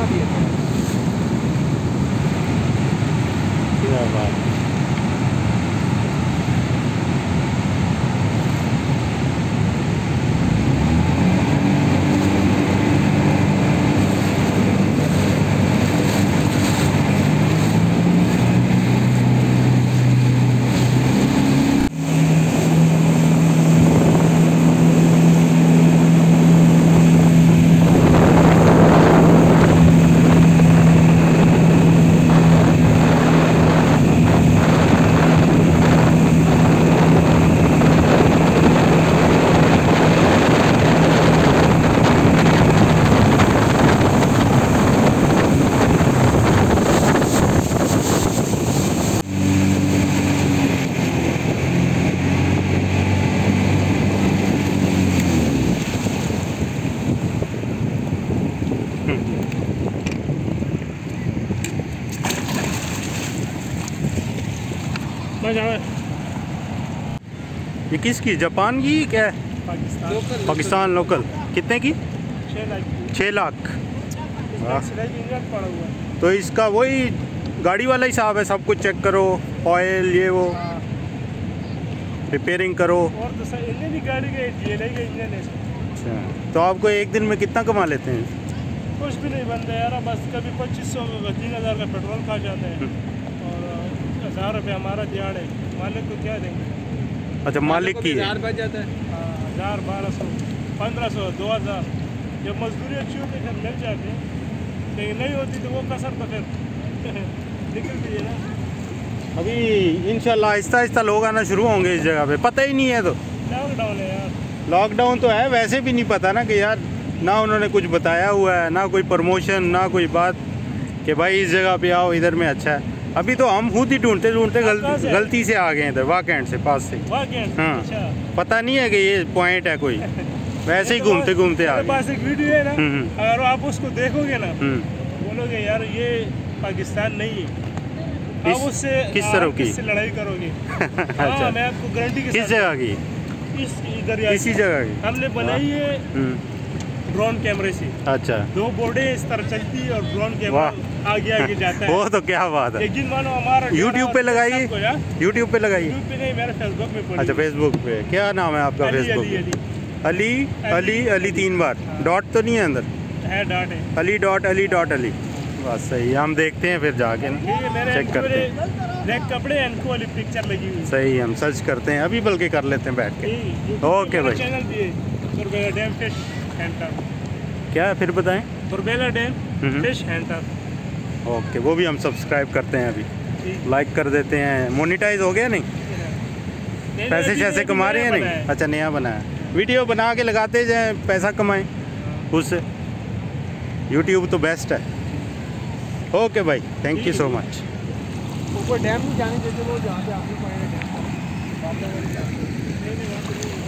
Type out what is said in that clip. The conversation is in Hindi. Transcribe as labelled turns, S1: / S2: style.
S1: बना दिया था।
S2: क्या बात। ये किसकी, जापान की क्या है? पाकिस्तान लोकल। कितने की? 6 लाख। तो इसका वही गाड़ी वाला हिसाब है, सब कुछ चेक करो, ऑयल ये वो रिपेयरिंग करो।
S3: और तो भी गाड़ी का इंजन है।
S2: अच्छा, तो आपको एक दिन में कितना कमा लेते हैं?
S3: कुछ भी नहीं बनता यार, बस कभी 2500 3000 का पेट्रोल खा जाता है और 1000 रुपये हमारा दिहाड़ है। मालिक को क्या देंगे?
S2: अच्छा, मालिक की
S1: 1000 बच जाता है।
S3: 1000 1200 1500 2000 जब मजदूरी अच्छी होती है मिल जाते हैं, लेकिन नहीं होती तो वो कसर तो फिर निकलती है ना।
S2: अभी इंशाल्लाह आहिस्ता आहिस्ता लोग आना शुरू होंगे इस जगह पे। पता ही नहीं है तो
S3: लॉकडाउन है यार।
S2: लॉकडाउन तो है, वैसे भी नहीं पता ना कि यार, ना उन्होंने कुछ बताया हुआ है, ना कोई प्रमोशन, ना कोई बात कि भाई इस जगह पे आओ, इधर में अच्छा है। अभी तो हम खुद ही ढूंढते ढूंढते गलती से आ गए इधर वाकैंड से पास से।
S3: हाँ,
S2: पता नहीं है कि ये पॉइंट है कोई, वैसे ही घूमते घूमते आ गए।
S3: पास एक वीडियो है ना, अगर आप उसको देखोगे ना बोलोगे यार ये पाकिस्तान नहीं है। आप उससे
S2: किस तरह की
S3: लड़ाई करोगे?
S2: अच्छा,
S3: मैं आपको गारंटी के
S2: किस जगह की? इसी जगह की
S3: हमने बनाई है ड्रोन कैमरे से।
S2: अच्छा,
S3: 2 बोर्डें इस तरह चलती है और ड्रोन कैमरा आगे आगे जाता है।
S2: वो तो क्या बात है।
S3: यकीन मानो हमारा
S2: यूट्यूब पे लगाइए, यूट्यूब पे लगाइए।
S3: यूट्यूब पे नहीं, मेरे फेसबुक पे पड़ी।
S2: अच्छा, फेसबुक पे। क्या नाम है आपका फेसबुक पे? अली अली अली 3 बार, डॉट तो नहीं है अंदर?
S3: है, डॉट है।
S2: अली. बस सही, हम देखते हैं फिर जाके ना, चेक करते हैं।
S3: कपड़े इनको वाली पिक्चर लगी हुई।
S2: सही, हम सर्च करते हैं, अभी बल्कि कर लेते हैं बैठ के। ओके भाई।
S3: चैनल भी है बुरबेला डैम फिश सेंटर।
S2: क्या है फिर बताएं?
S3: Burbela dam fish centre.
S2: Okay, वो भी हम सब्सक्राइब करते हैं, अभी लाइक कर देते हैं। मोनेटाइज हो गया? नहीं, पैसे शैसे कमा रहे हैं? नहीं, अच्छा नया बनाया। वीडियो बना के लगाते जाए, पैसा कमाएं उससे। यूट्यूब तो बेस्ट है। ओके भाई, थैंक यू सो मच।
S1: ऊपर डैम नहीं जाने देते वो, जहाँ पे आगे पड़ेगा डैम।